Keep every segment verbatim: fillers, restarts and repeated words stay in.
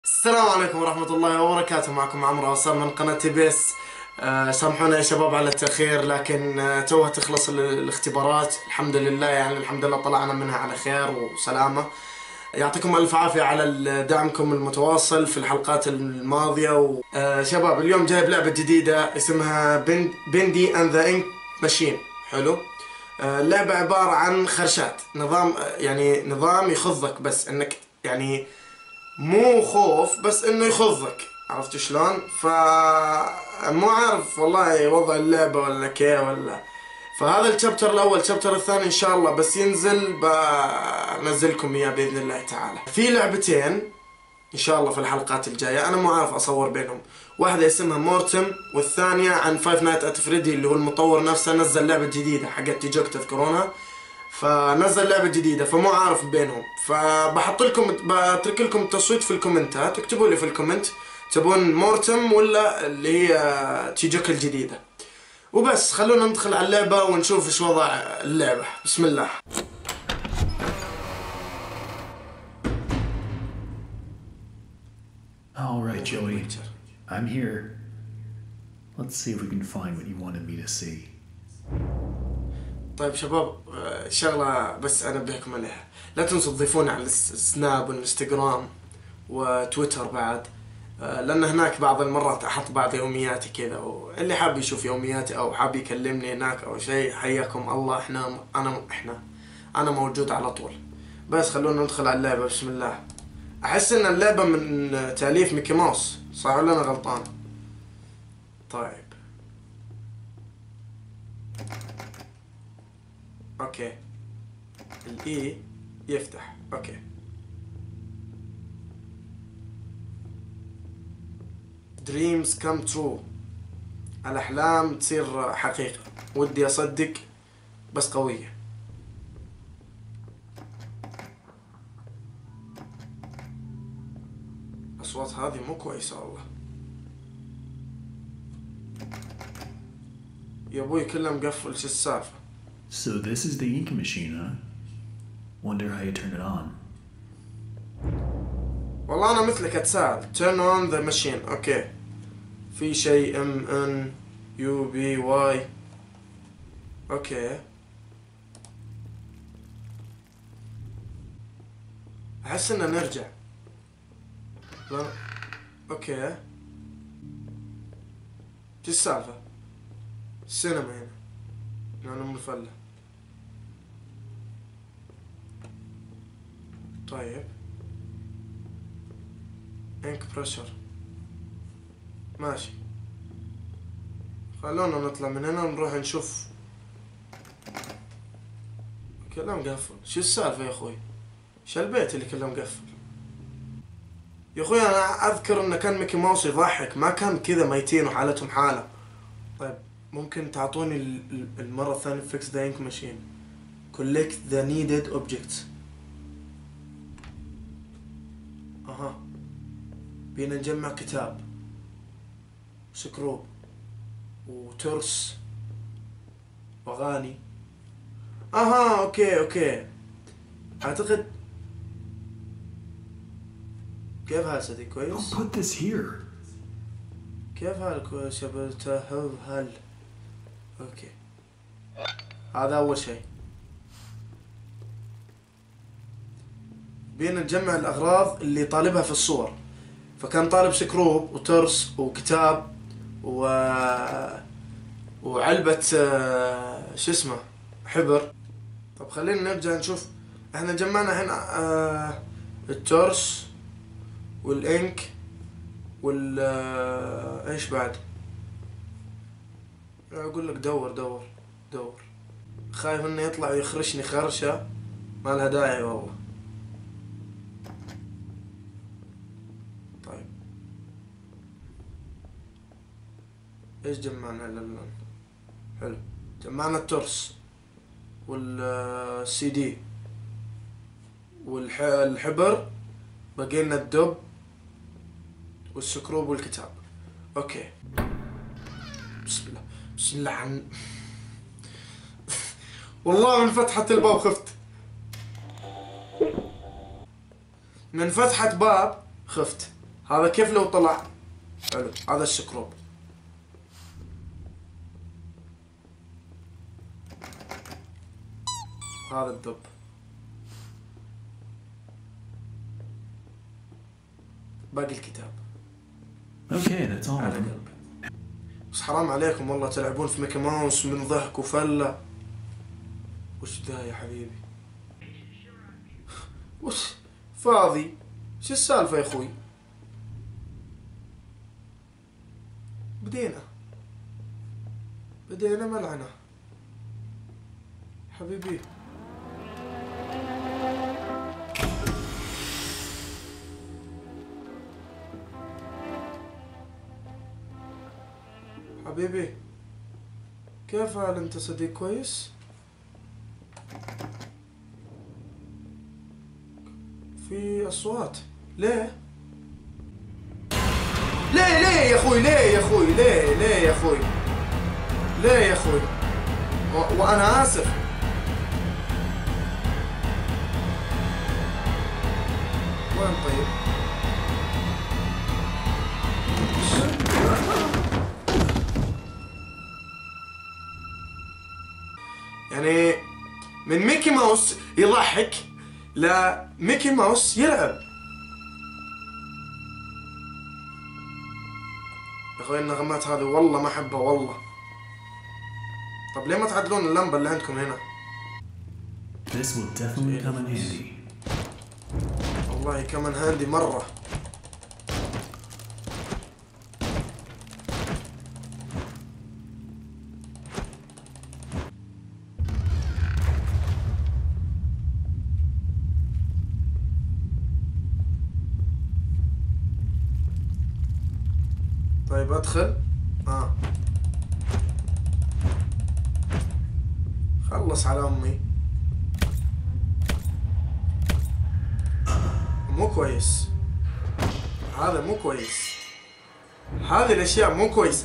السلام عليكم ورحمة الله وبركاته. معكم عمرو عصام من قناة تي بي اس. آه، سامحونا يا شباب على التأخير، لكن آه، توها تخلص ال- الاختبارات الحمد لله، يعني الحمد لله طلعنا منها على خير وسلامة. يعطيكم ألف عافية على ال- دعمكم المتواصل في الحلقات الماضية و... آه، شباب اليوم جايب لعبة جديدة اسمها بن... بندي اند ذا انك ماشين. حلو. آه، اللعبة عبارة عن خرشات، نظام آه، يعني نظام يخضك، بس انك يعني مو خوف، بس انه يخضك. عرفت شلون؟ ف مو عارف والله وضع اللعبة ولا كيف ولا. فهذا الشابتر الاول. الشابتر الثاني ان شاء الله بس ينزل بنزلكم اياه باذن الله تعالى. في لعبتين ان شاء الله في الحلقات الجاية، انا مو عارف اصور بينهم. واحدة اسمها مورتم، والثانية عن فايف نايت ات فريدي اللي هو المطور نفسه نزل لعبة جديدة حقت تيجوك، تذكرونها؟ فنزل لعبة جديدة، فمو عارف بينهم. فبحط لكم بترك لكم التصويت في الكومنتات، اكتبوا لي في الكومنت تبون مورتم ولا اللي هي تيجوك الجديدة. وبس خلونا ندخل على اللعبة ونشوف ايش وضع اللعبة. بسم الله. All right, Joey. I'm here. Let's see if we can find what you wanted me to see. طيب شباب، آه، شغلة بس انبهكم عليها، لا تنسوا تضيفونا على الس- السناب والانستغرام وتويتر بعد. آه، لان هناك بعض المرات احط بعض يومياتي كذا، واللي حاب يشوف يومياتي او حاب يكلمني هناك او شيء حياكم الله. احنا انا احنا انا موجود على طول. بس خلونا ندخل على اللعبة. بسم الله. احس ان اللعبة من تأليف ميكي ماوس، صح ولا انا غلطان؟ طيب اوكي. الاي يفتح. اوكي. dreams come true. الأحلام تصير حقيقة. ودي أصدق بس قوية. الأصوات هذه مو كويسة والله. يا أبوي كله مقفل، شو السالفة؟ So this is the ink machine, huh? Wonder how you turn it on. والله أنا مثلك أتساءل. turn on the machine. أوكي. في شيء M N U B Y. أوكي. أحس إننا نرجع. لا. أوكي. شو السالفة؟ السينما هنا. يعني أم الفلة. طيب. انك بريشر. ماشي. خلونا نطلع من هنا ونروح نشوف. كله مقفل. شو السالفة يا اخوي؟ شو البيت اللي كله مقفل؟ يا اخوي انا اذكر انه كان ميكي ماوس يضحك، ما كان كذا ميتين وحالتهم حالة. طيب ممكن تعطوني ال- ال- المرة الثانية fix the ink machine. collect the needed objects. اها. بينا نجمع كتاب سكروب وترس واغاني. اها اوكي اوكي. اعتقد كيف حال صديق؟ Don't كويس؟ put this here. كيف حالك كويس يا بتهب هل؟ اوكي. هذا اول شيء. بينا نجمع الاغراض اللي طالبها في الصور. فكان طالب سكروب وترس وكتاب و وعلبة آه، شو اسمه حبر. طب خلينا نرجع نشوف. احنا جمعنا هنا آه، الترس والانك وال آه، ايش بعد؟ اقول لك دور دور دور. خايف انه يطلع يخرشني خرشة ما لها داعي والله. طيب ايش جمعنا للان؟ حلو. جمعنا الترس والسي دي والحبر، بقينا الدب والسكروب والكتاب. اوكي. بسم الله. بسم الله عن... والله من فتحة الباب خفت. من فتحة باب خفت. هذا كيف لو طلع؟ حلو، هذا الشكروب. هذا الدب. باقي الكتاب. Okay, that's all. على قلبي. بس حرام عليكم والله تلعبون في ميكي ماوس من ضحك وفلة. وش ذا يا حبيبي؟ وش فاضي؟ شو السالفة يا اخوي؟ بدينا بدينا ملعنة حبيبي. حبيبي كيف حال انت صديق كويس؟ في اصوات ليه؟ ليه ليه يا اخوي ليه يا اخوي ليه ليه يا اخوي ليه يا اخوي و... وانا اسف. وين طيب؟ يعني من ميكي ماوس يضحك لميكي ماوس يلعب. يا اخوي النغمات هذه والله ما احبها والله. طب ليه ما تعدلون اللمبة اللي عندكم هنا؟ This will definitely come in handy. والله كمان هاندي مرة. طيب ادخل. اه خلص على امي. مو كويس هذا، مو كويس. هذه الاشياء مو كويسة.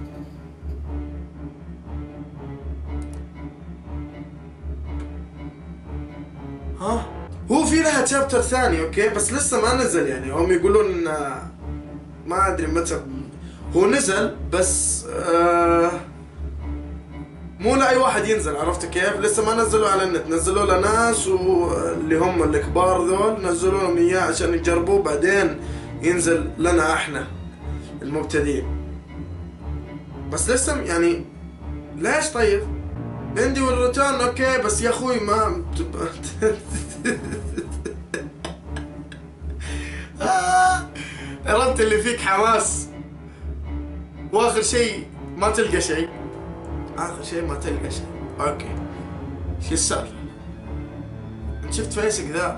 ها هو في لها تشابتر ثاني اوكي، بس لسه ما نزل. يعني هم يقولون ما ادري متى هو نزل، بس آه مو لأي واحد ينزل. عرفت كيف؟ لسه ما نزلوا على النت، نزلوا لناس واللي هم الكبار ذول نزلوا لهم اياه عشان يجربوه، بعدين ينزل لنا احنا المبتدئين. بس لسه يعني ليش طيب؟ عندي والروتان اوكي، بس يا اخوي ما عرفت اللي فيك حماس واخر شيء ما تلقى شيء. اخر شيء ما تلقى شيء. اوكي شو السالفة؟ انت شفت فيسك ذا؟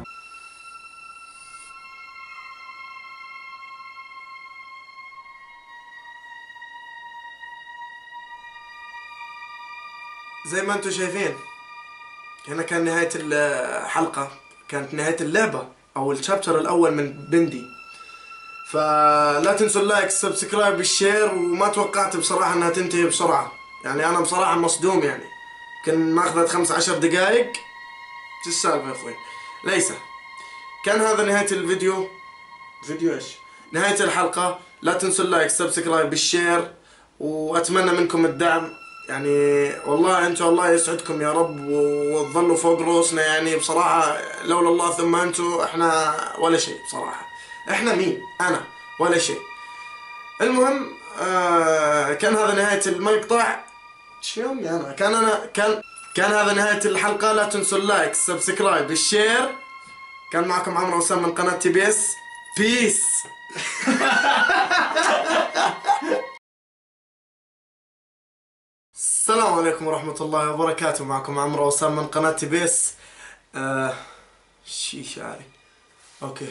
زي ما انتم شايفين هنا كان نهاية الحلقة، كانت نهاية اللعبة او الشابتر الاول من بندي. فلا تنسوا اللايك السبسكرايب الشير. وما توقعت بصراحة انها تنتهي بسرعة، يعني انا بصراحة مصدوم. يعني كان ما اخذت خمس عشر دقائق. شو السالفة يا اخوي؟ ليس كان هذا نهاية الفيديو. فيديو ايش؟ نهاية الحلقة. لا تنسوا اللايك السبسكرايب الشير، واتمنى منكم الدعم. يعني والله انتم الله يسعدكم يا رب وتظلوا فوق رؤوسنا. يعني بصراحة لولا الله ثم انتم احنا ولا شيء بصراحة. احنا مين؟ انا ولا شيء. المهم آه كان هذا نهاية المقطع. شو يومي انا كان انا كان كان هذا نهاية الحلقة. لا تنسوا اللايك السبسكرايب الشير. كان معكم عمرو وسام من قناة تي بي اس. بيس. السلام عليكم ورحمة الله وبركاته. معكم عمرو وسام من قناة تي بي اس. آه شي شعري. اوكي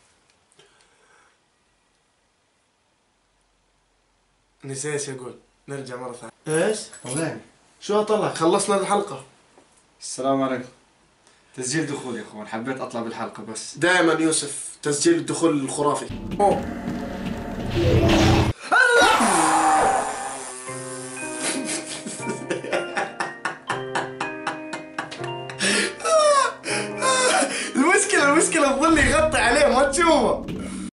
نسيت اقول. نرجع مرة ثانية. ايش؟ طلعني. شو اطلع؟ خلصنا الحلقة. السلام عليكم. تسجيل دخول يا اخوان، حبيت اطلع بالحلقة بس. دائما يوسف تسجيل الدخول الخرافي. أوه. المشكلة المشكلة الظل يغطي عليه ما تشوفه.